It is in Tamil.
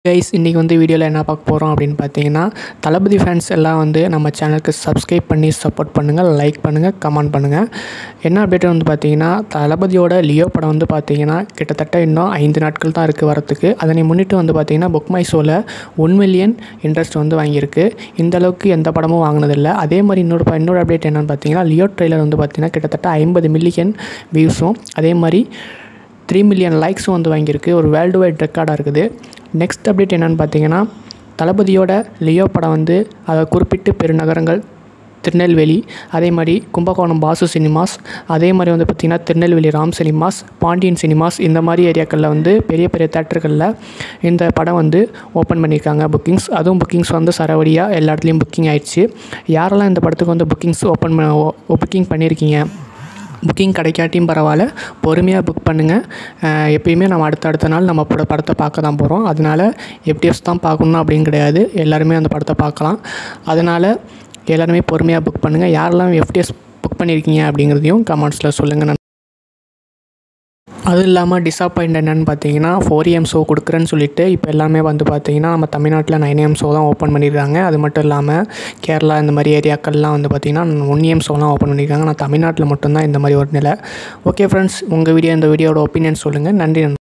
கைஸ் இன்றைக்கி வந்து வீடியோவில் என்ன பார்க்க போகிறோம் அப்படின்னு பார்த்தீங்கன்னா, தளபதி ஃபேன்ஸ் எல்லாம் வந்து நம்ம சேனலுக்கு சப்ஸ்கிரைப் பண்ணி சப்போர்ட் பண்ணுங்கள், லைக் பண்ணுங்கள், கமெண்ட் பண்ணுங்கள். என்ன அப்டேட் வந்து பார்த்தீங்கன்னா, தளபதியோட லியோ படம் வந்து பார்த்தீங்கன்னா கிட்டத்தட்ட இன்னும் 5 நாட்கள் தான் இருக்குது வரத்துக்கு. அதனை முன்னிட்டு வந்து பார்த்தீங்கன்னா புக் மை ஷோவில் 1 மில்லியன் இன்ட்ரெஸ்ட் வந்து வாங்கியிருக்கு. இந்த அளவுக்கு எந்த படமும் வாங்கினதில்லை. அதே மாதிரி இன்னொரு அப்டேட் என்னென்னு பார்த்தீங்கன்னா, லியோ ட்ரெய்லர் வந்து பார்த்தீங்கன்னா கிட்டத்தட்ட 50 மில்லியன் வியூஸும் அதே மாதிரி 3 மில்லியன் லைக்ஸும் வந்து வாங்கியிருக்கு. ஒரு வேர்ல்டு வைட் ரெக்கார்டாக இருக்குது. நெக்ஸ்ட் அப்டேட் என்னென்னு பார்த்தீங்கன்னா, தளபதியோட லியோ படம் வந்து அதை குறிப்பிட்டு பெருநகரங்கள் திருநெல்வேலி, அதே மாதிரி கும்பகோணம் பாசு சினிமாஸ், அதே மாதிரி வந்து பார்த்திங்கன்னா திருநெல்வேலி ராம் சினிமாஸ், பாண்டியன் சினிமாஸ், இந்த மாதிரி ஏரியாக்களில் வந்து பெரிய பெரிய தேட்டர்களில் இந்த படம் வந்து ஓப்பன் பண்ணியிருக்காங்க புக்கிங்ஸ். அதுவும் புக்கிங்ஸ் வந்து சரவடியாக எல்லா இடத்துலையும் புக்கிங் ஆயிடுச்சு. யாரெல்லாம் இந்த படத்துக்கு வந்து புக்கிங்ஸ் புக்கிங் பண்ணியிருக்கீங்க, புக்கிங் கிடைக்காட்டியும் பரவாயில்ல, பொறுமையாக புக் பண்ணுங்கள். எப்பயுமே நம்ம அடுத்த நாள் நம்ம படத்தை பார்க்க தான் போகிறோம். அதனால் எஃப்டிஎஸ் தான் பார்க்கணும் அப்படின்னு கிடையாது, எல்லாருமே அந்த படத்தை பார்க்கலாம். அதனால் எல்லாருமே பொறுமையாக புக் பண்ணுங்கள். யாரெல்லாம் எஃப்டிஎஸ் புக் பண்ணியிருக்கீங்க அப்படிங்கிறதையும் கமெண்ட்ஸில் சொல்லுங்கள். அது இல்லாமல் டிஸப்பாயிண்ட் என்னென்னு பார்த்தீங்கன்னா, 4am ஷோ கொடுக்குறேன்னு சொல்லிட்டு இப்போ எல்லாமே வந்து பார்த்தீங்கன்னா நம்ம தமிழ்நாட்டில் 9am ஷோ தான் ஓப்பன் பண்ணியிருக்காங்க. அது மட்டும் இல்லாமல் கேரளா இந்த மாதிரி ஏரியாக்கள்லாம் வந்து பார்த்திங்கன்னா 1am ஷோலாம் ஓப்பன் பண்ணியிருக்காங்க. ஆனால் தமிழ்நாட்டில் மட்டும்தான் இந்த மாதிரி ஒரு நிலை. ஓகே ஃப்ரெண்ட்ஸ், இந்த வீடியோட ஒப்பீனியன் சொல்லுங்கள். நன்றி.